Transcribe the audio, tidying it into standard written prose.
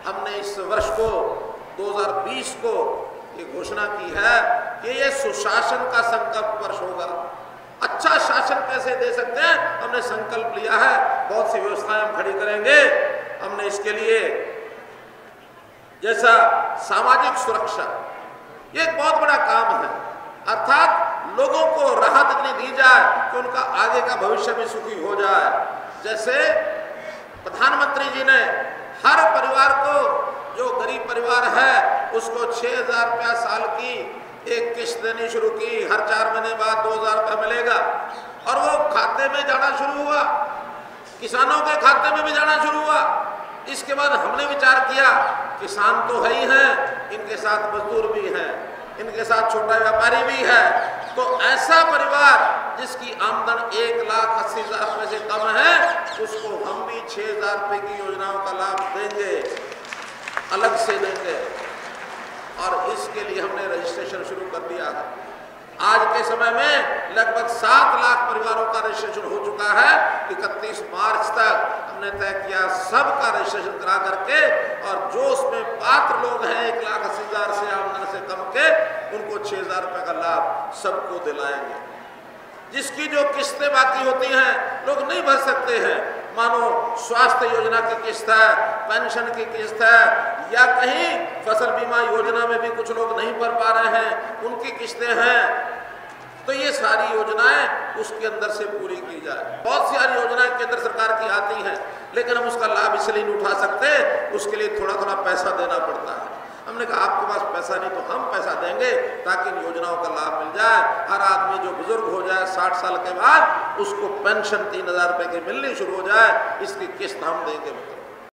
हमने इस वर्ष को 2020 को ये घोषणा की है कि ये सुशासन का संकल्प वर्ष होगा। अच्छा शासन कैसे दे सकते हैं, हमने संकल्प लिया है। बहुत सी व्यवस्थाएं हम खड़ी करेंगे। हमने इसके लिए जैसा सामाजिक सुरक्षा, ये एक बहुत बड़ा काम है, अर्थात लोगों को राहत इतनी दी जाए कि उनका आगे का भविष्य भी सुखी हो जाए। जैसे प्रधानमंत्री जी ने हर परिवार को, जो गरीब परिवार है उसको 6,000 रुपया साल की एक किस्त देनी शुरू की। हर 4 महीने बाद 2,000 रुपया मिलेगा और वो खाते में जाना शुरू हुआ, किसानों के खाते में भी जाना शुरू हुआ। इसके बाद हमने विचार किया, किसान तो है ही हैं, इनके साथ मजदूर भी हैं, इनके साथ छोटा व्यापारी भी है, तो ऐसा परिवार जिसकी आमदन 1,80,000 रुपये से कम है उसको हम भी 6,000 रुपये की योजनाओं का लाभ देंगे, अलग से देंगे। और इसके लिए हमने रजिस्ट्रेशन शुरू कर दिया है। आज के समय में लगभग 7 लाख परिवारों का रजिस्ट्रेशन हो चुका है। 31 मार्च तक हमने तय किया सबका रजिस्ट्रेशन करा करके, और जो उसमें पात्र लोग हैं 1,80,000 से आमदन से कम के, उनको 6,000 रुपये का लाभ सबको दिलाएंगे। जिसकी जो किस्तें बाकी होती हैं, लोग नहीं भर सकते हैं, मानो स्वास्थ्य योजना की किस्त है, पेंशन की किस्त है, या कहीं फसल बीमा योजना में भी कुछ लोग नहीं भर पा रहे हैं, उनकी किस्तें हैं, तो ये सारी योजनाएं उसके अंदर से पूरी की जाए। बहुत सारी योजनाएं केंद्र सरकार की आती हैं, लेकिन हम उसका लाभ इसलिए नहीं उठा सकते, उसके लिए थोड़ा थोड़ा पैसा देना पड़ता है। हमने कहा आपके पास पैसा नहीं तो हम पैसा देंगे ताकि इन योजनाओं का लाभ मिल जाए। हर आदमी जो बुजुर्ग हो जाए 60 साल के बाद, उसको पेंशन 3,000 रुपये की मिलनी शुरू हो जाए, इसकी किस्त हम देंगे।